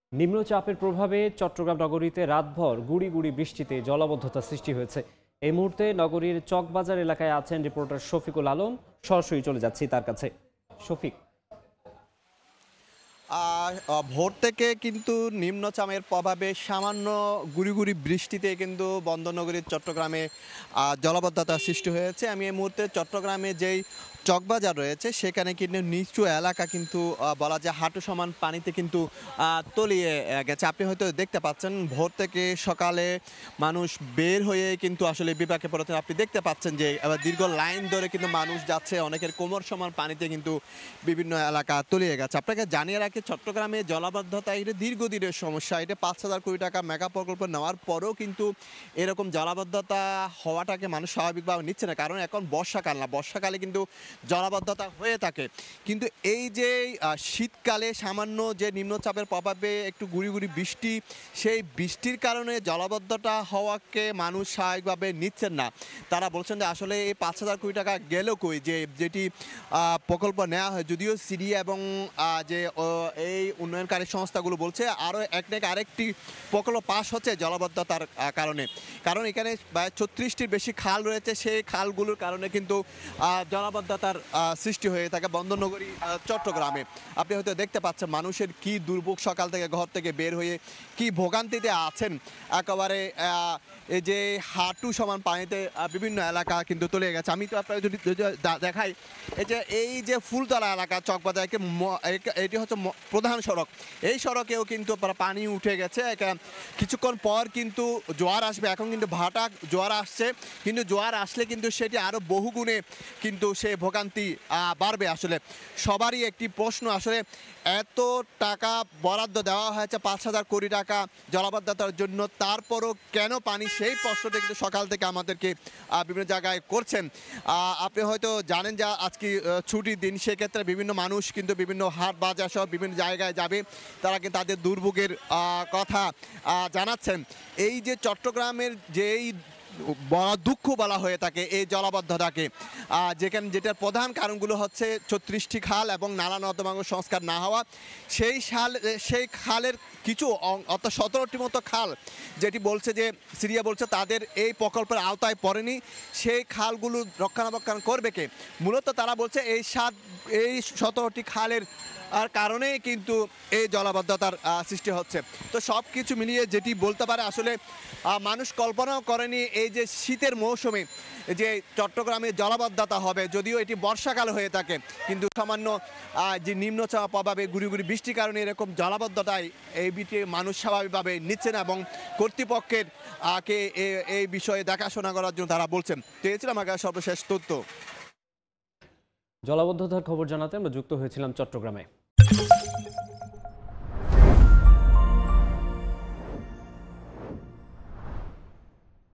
নিম্নচাপের প্রভাবে চট্টগ্রাম নগরীতে রাতভর গুড়ি গুড়ি বৃষ্টিতে জলাবদ্ধতা সৃষ্টি হয়েছে। এই মুহূর্তে নগরীর চকবাজার এলাকায় আছেন রিপোর্টার শফিকুল আলম। সরাসরি চলে যাচ্ছি তার কাছে। শফিক, ভোর থেকে কিন্তু নিম্নচাপের প্রভাবে সামান্য গুড়ি গুড়ি বৃষ্টিতে কিন্তু বন্দরনগরীর চট্টগ্রামে জলাবদ্ধতা সৃষ্টি হয়েছে। আমি এই মুহূর্তে চট্টগ্রামে যেই চকবাজার রয়েছে সেখানে কিন্তু নিচু এলাকা কিন্তু বলা যায় হাঁটু সমান পানিতে কিন্তু তলিয়ে গেছে। আপনি হয়তো দেখতে পাচ্ছেন ভোর থেকে সকালে মানুষ বের হয়ে কিন্তু আসলে বিপাকে পড়েছেন। আপনি দেখতে পাচ্ছেন যে এবার দীর্ঘ লাইন ধরে কিন্তু মানুষ যাচ্ছে, অনেকের কোমর সমান পানিতে কিন্তু বিভিন্ন এলাকা তলিয়ে গেছে। আপনাকে জানিয়ে রাখি চট্টগ্রামে জলাবদ্ধতা এটা দীর্ঘদিনের সমস্যা। এটা ৫,০০০ কোটি টাকা মেগা প্রকল্প নেওয়ার পরেও কিন্তু এরকম জলাবদ্ধতা হওয়াটাকে মানুষ স্বাভাবিকভাবে নিচ্ছে না, কারণ এখন বর্ষাকাল না, বর্ষাকালে কিন্তু জলাবদ্ধতা হয়ে থাকে। কিন্তু এই যে শীতকালে সামান্য যে নিম্নচাপের প্রভাবে একটু গুড়ি গুড়ি বৃষ্টি, সেই বৃষ্টির কারণে জলাবদ্ধতা হওয়াকে মানুষ স্বাভাবিকভাবে নিচ্ছেন না। তারা বলছেন যে আসলে এই ৫,০০০ কোটি টাকা গেল কই, যেটি প্রকল্প নেওয়া হয়। যদিও সিডি এবং যে এই উন্নয়নকারী সংস্থাগুলো বলছে আরও এক থেকে আরেকটি প্রকল্প পাস হচ্ছে জলাবদ্ধতার কারণে, কারণ এখানে প্রায় ৩৬টির বেশি খাল রয়েছে। সেই খালগুলোর কারণে কিন্তু জলাবদ্ধতার সৃষ্টি হয়ে থাকে বন্দরনগরী চট্টগ্রামে। আপনি হয়তো দেখতে পাচ্ছেন মানুষের কি দুর্ভোগ, সকাল থেকে ঘর থেকে বের হয়ে কি ভোগান্তিতে আছেন। একেবারে এই যে হাঁটু সমান পানিতে বিভিন্ন এলাকা কিন্তু তলিয়ে গেছে। আমি তো আপনাকে যদি দেখাই, এই যে ফুলতলা এলাকা চকবাজার, এটি হচ্ছে প্রধান সড়ক। এই সড়কেও কিন্তু পানি উঠে গেছে। কিছুক্ষণ পর কিন্তু জোয়ার আসবে। এখন কিন্তু ভাটা জোয়ার আসছে, কিন্তু জোয়ার আসলে কিন্তু সেটি আরও বহুগুণে কিন্তু সে ভোগান্তি বাড়বে। আসলে সবারই একটি প্রশ্ন, আসলে এত টাকা বরাদ্দ দেওয়া হয়েছে ৫,০০০ কোটি টাকা জলাবদ্ধতার জন্য, তারপরও কেন পানি, সেই প্রশ্নটা কিন্তু সকাল থেকে আমাদেরকে বিভিন্ন জায়গায় করছেন। আপনি হয়তো জানেন যে আজকে ছুটির দিন, সেক্ষেত্রে বিভিন্ন মানুষ কিন্তু বিভিন্ন হাট বাজার সহ বিভিন্ন জায়গায় যাবে, তারা কিন্তু তাদের দুর্ভোগের কথা জানাচ্ছেন। এই যে চট্টগ্রামের যেই দুঃখ বলা হয়ে থাকে এই জলাবদ্ধতাকে, যেটার প্রধান কারণগুলো হচ্ছে ৩৬টি খাল এবং নালা নর্দমা সংস্কার না হওয়া। সেই খালের কিছু অর্থাৎ 17টি মতো খাল, যেটি বলছে যে সিরিয়া বলছে তাদের এই প্রকল্পের আওতায় পড়েনি, সেই খালগুলো রক্ষণাবেক্ষণ করবে কে? মূলত তারা বলছে এই 17টি খালের কারণেই কিন্তু এই জলাবদ্ধতার সৃষ্টি হচ্ছে। তো সব কিছু মিলিয়ে যেটি বলতে পারে, আসলে মানুষ কল্পনাও করেনি এই যে শীতের মৌসুমে যে চট্টগ্রামে জলাবদ্ধতা হবে। যদিও এটি বর্ষাকাল হয়ে থাকে, কিন্তু সামান্য যে নিম্নচাপ প্রভাবে গুড়ি গুড়ি বৃষ্টির কারণে এরকম জলাবদ্ধতায় এই মানুষ স্বাভাবিকভাবে নিচ্ছে না, এবং কর্তৃপক্ষের এই বিষয়ে দেখাশোনা করার জন্য তারা বলছেন। তো এই ছিল আমার কাছে সর্বশেষ তথ্য। জলাবদ্ধতার খবর জানাতে আমরা যুক্ত হয়েছিলাম চট্টগ্রামে।